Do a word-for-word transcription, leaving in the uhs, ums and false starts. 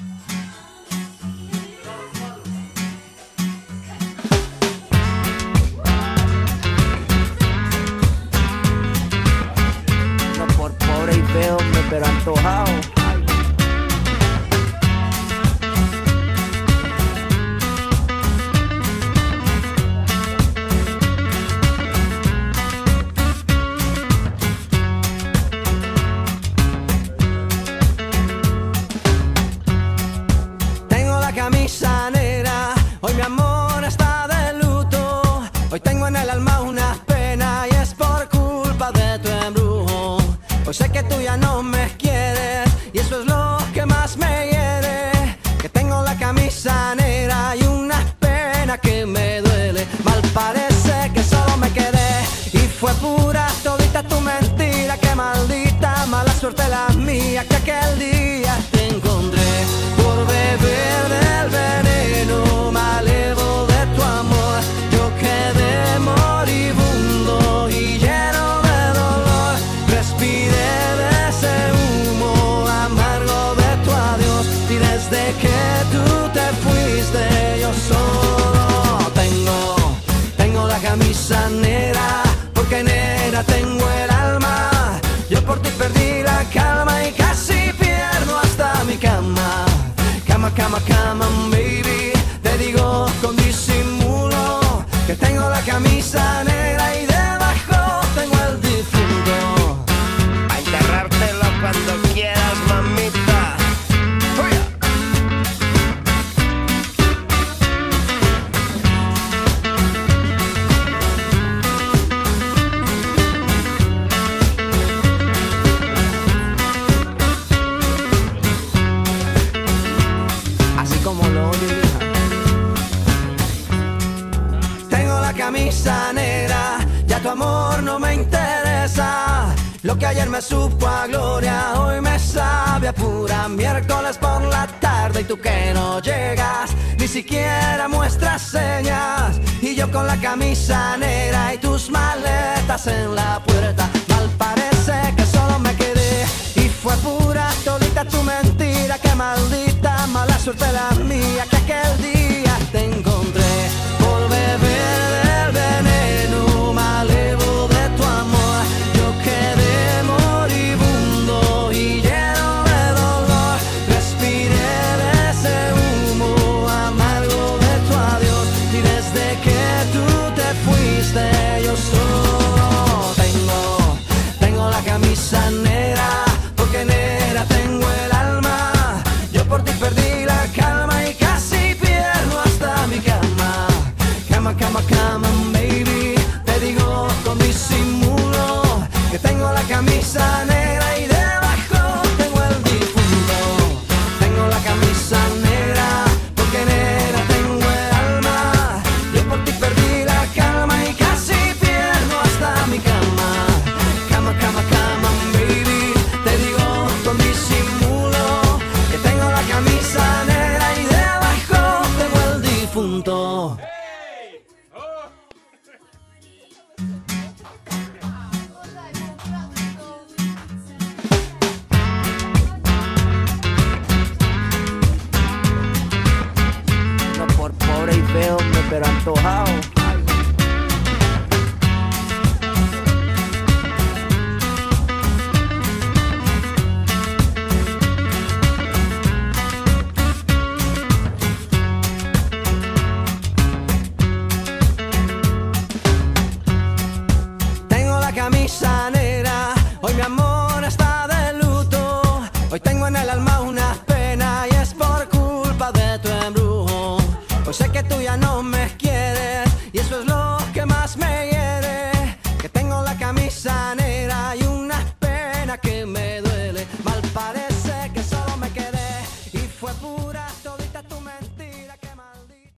No por pobre y feo, pero antojado. Camisa negra, hoy mi amor está de luto. Hoy tengo en el alma una pena y es por culpa de tu embrujo. Hoy sé que tú ya no me quieres y eso es lo que más me hiere. Que tengo la camisa negra y una pena que me duele. Mal parece que solo me quedé y fue pura todita tu mentira. Que maldita mala suerte la mía que aquel día te encontré por beber del veneno malevo de tu amor. Yo quedé moribundo y lleno de dolor. Respiré de ese humo amargo de tu adiós. Y desde que tú te fuiste yo solo tengo, tengo la camisa negra. Porque negra tengo el alma. Yo por ti perdí la calma y casi pierdo hasta mi cama. Cama, cama, cama, baby. Te digo con disimulo que tengo la camisa negra y debajo tengo el difunto. A enterrártelo cuando quieras, mamita. ¡Fuera! Como lo oye, hija. Tengo la camisa negra, ya tu amor no me interesa. Lo que ayer me supo a gloria, hoy me sabe a pura. Miércoles por la tarde y tú que no llegas, ni siquiera muestras señas. Y yo con la camisa negra y tus maletas en la puerta. Mal parece que solo me quedé y fue pura todita tu mentira. Que maldita mala suerte la mía que aquel día te encontré por beber del veneno malevo de tu amor. Yo quedé moribundo y lleno de dolor. Respiré de ese humo amargo de tu adiós. Y desde que tú te fuiste yo solo tengo, tengo la camisa negra. Porque negra tengo el alma. Yo por ti perdí la calma y casi pierdo hasta mi cama. Cama, cama, cama, baby. Te digo con disimulo que tengo la camisa negra y debajo tengo el difunto. Tengo la camisa negra porque negra tengo el alma. Yo por ti perdí la calma y casi pierdo hasta mi cama. Cama, cama, cama, baby. Te digo con disimulo que tengo la camisa negra y debajo tengo el difunto. No por pobre y feo, pero antojado. Camisa negra, hoy mi amor está de luto. Hoy tengo en el alma una pena y es por culpa de tu embrujo. Hoy sé que tú ya no me quieres.